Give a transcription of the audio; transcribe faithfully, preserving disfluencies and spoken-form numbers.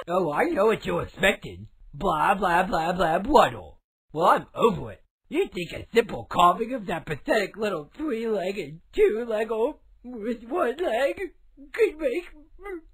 Oh, I know what you expected. Blah, blah, blah, blah, bwaddle. Well, I'm over it. You think a simple carving of that pathetic little three-legged, two-leggo with one leg could make